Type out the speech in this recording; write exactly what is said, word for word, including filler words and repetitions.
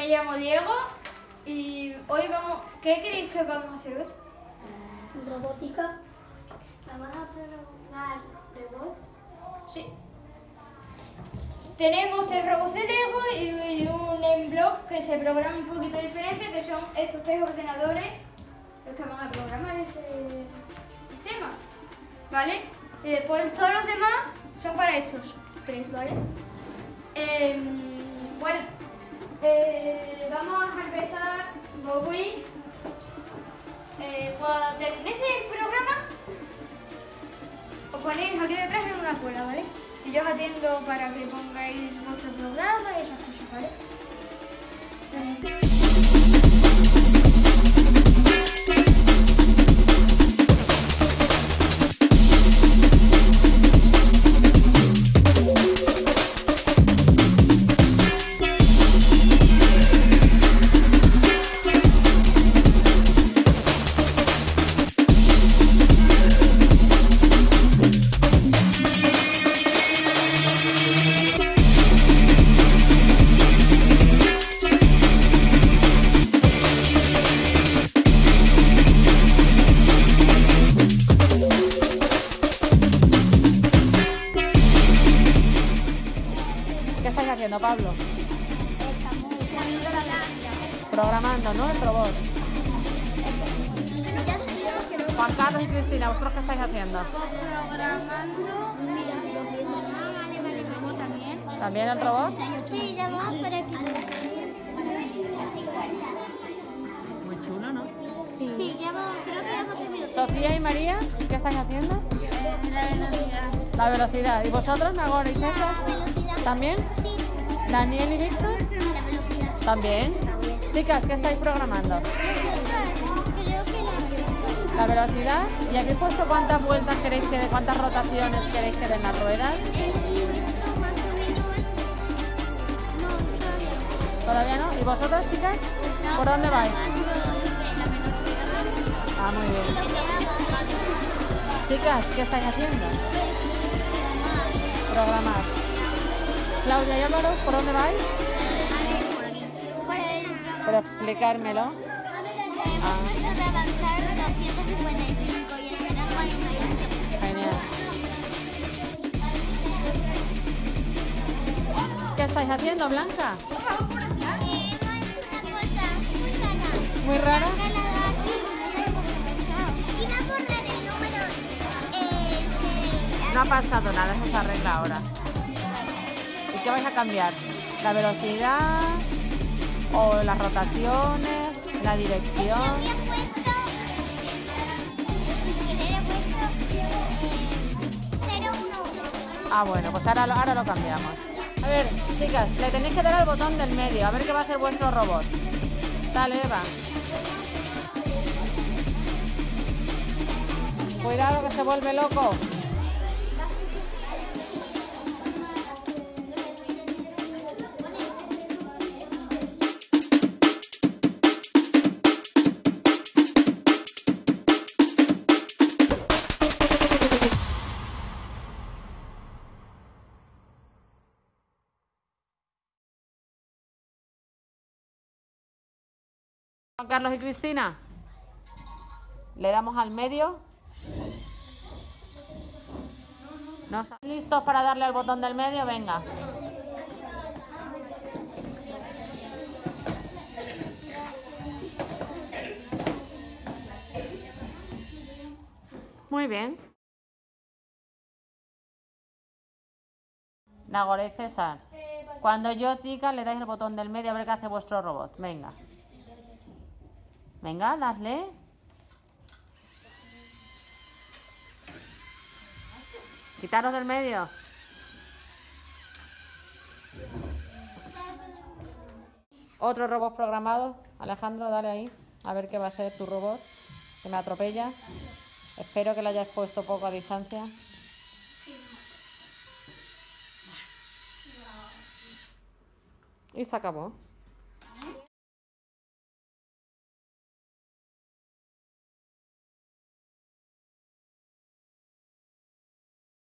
llamo Diego y hoy vamos... ¿Qué creéis que vamos a hacer hoy? Robótica. Vamos a programar robots. Sí. Tenemos tres robots de Lego y un M-Block que se programa un poquito diferente, que son estos tres ordenadores los que van a programar este sistema, ¿vale? Y después todos los demás son para estos tres, ¿vale? Eh, bueno, eh, vamos a empezar. Voy. Eh, cuando terminéis el programa, os ponéis aquí detrás en una cola, ¿vale? Y yo os atiendo para que pongáis vuestro programa y esas cosas, ¿vale? Pablo, programando, ¿no? El robot. Juan Carlos y Cristina, ¿vosotros qué estáis haciendo? Programando. Vale, vale, vamos también. ¿También el robot? Sí, ya vamos por aquí. Muy chulo, ¿no? Sí. Sí, ya vamos, creo que ya hemos terminado. Sofía y María, ¿qué estáis haciendo? La velocidad. La velocidad. ¿Y vosotros, Nagore y César? La velocidad. ¿También? Sí. ¿Daniel y Víctor? La velocidad. ¿También? Chicas, ¿qué estáis programando? Creo que la La velocidad. ¿Y habéis puesto cuántas vueltas queréis que dé, cuántas rotaciones queréis que den las ruedas? más o menos. No, todavía no. ¿Todavía no? ¿Y vosotros, chicas? ¿Por dónde vais? Ah, muy bien. Chicas, ¿qué estáis haciendo? Programar. Claudia y Álvaro, ¿por dónde vais? Por el Pero explicármelo. Ah, de avanzar doscientos cincuenta y cinco y esperar cuarenta y ocho. genial. ¿Qué estáis haciendo, Blanca? ¿Muy rara? No ha pasado nada, eso se arregla ahora. ¿Y qué vais a cambiar? ¿La velocidad? ¿O las rotaciones? ¿La dirección? Ah, bueno, pues ahora, lo- ahora lo cambiamos. A ver, chicas, le tenéis que dar al botón del medio, a ver qué va a hacer vuestro robot. Dale, Eva. Cuidado que se vuelve loco. Juan Carlos y Cristina, le damos al medio. ¿No están listos para darle al botón del medio? Venga. Muy bien. Nagore y César, cuando yo diga le dais el botón del medio a ver qué hace vuestro robot. Venga. Venga, dadle. Quitaros del medio. Otro robot programado. Alejandro, dale ahí. A ver qué va a hacer tu robot. Que me atropella. Espero que le hayas puesto poco a distancia. Y se acabó.